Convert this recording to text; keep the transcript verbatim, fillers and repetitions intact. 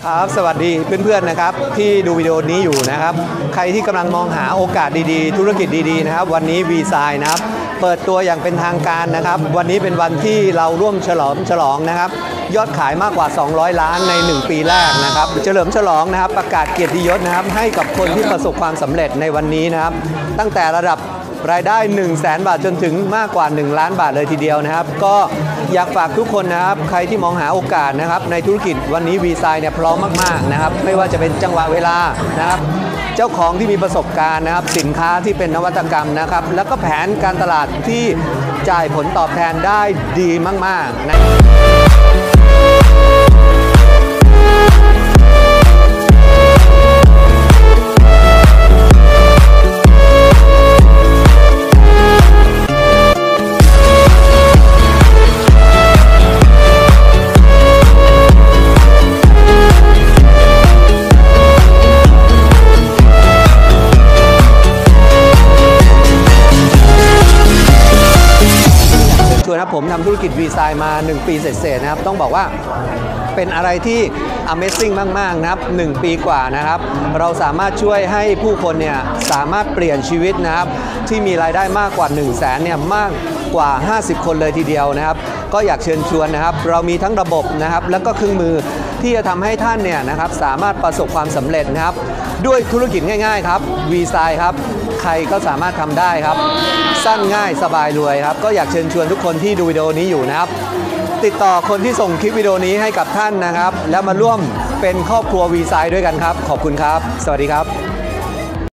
ครับสวัสดีเพื่อนๆนะครับที่ดูวิดีโอนี้อยู่นะครับใครที่กำลังมองหาโอกาสดีๆธุรกิจดีๆนะครับวันนี้ วี ไซน์ นะครับเปิดตัวอย่างเป็นทางการนะครับวันนี้เป็นวันที่เราร่วมฉลองฉลองนะครับยอดขายมากกว่าสองร้อยล้านในหนึ่งปีแรกนะครับเฉลิมฉลองนะครับประกาศเกียรติยศนะครับให้กับคนที่ประสบความสำเร็จในวันนี้นะครับตั้งแต่ระดับรายได้ หนึ่งแสน บาทจนถึงมากกว่าหนึ่งล้านบาทเลยทีเดียวนะครับก็อยากฝากทุกคนนะครับใครที่มองหาโอกาสนะครับในธุรกิจวันนี้ วี ไซน์ เนี่ยพร้อมมากๆนะครับไม่ว่าจะเป็นจังหวะเวลานะครับเจ้าของที่มีประสบการณ์นะครับสินค้าที่เป็นนวัตกรรมนะครับแล้วก็แผนการตลาดที่จ่ายผลตอบแทนได้ดีมากๆนะนะผมทำธุรกิจ วี ไซน์ มาหนึ่งปีเศษๆนะครับต้องบอกว่าเป็นอะไรที่ Amazing มากๆนะครับหนึ่งปีกว่านะครับเราสามารถช่วยให้ผู้คนเนี่ยสามารถเปลี่ยนชีวิตนะครับที่มีรายได้มากกว่าหนึ่งแสนเนี่ยมากกว่าห้าสิบคนเลยทีเดียวนะครับก็อยากเชิญชวนนะครับเรามีทั้งระบบนะครับแล้วก็เครื่องมือที่จะทำให้ท่านเนี่ยนะครับสามารถประสบความสำเร็จนะครับด้วยธุรกิจง่ายๆครับ วี ไซน์ ครับใครก็สามารถทำได้ครับสั้นง่ายสบายรวยครับก็อยากเชิญชวนทุกคนที่ดูวิดีโอนี้อยู่นะครับติดต่อคนที่ส่งคลิปวิดีโอนี้ให้กับท่านนะครับแล้วมาร่วมเป็นครอบครัว วี ไซน์ ด้วยกันครับขอบคุณครับสวัสดีครับ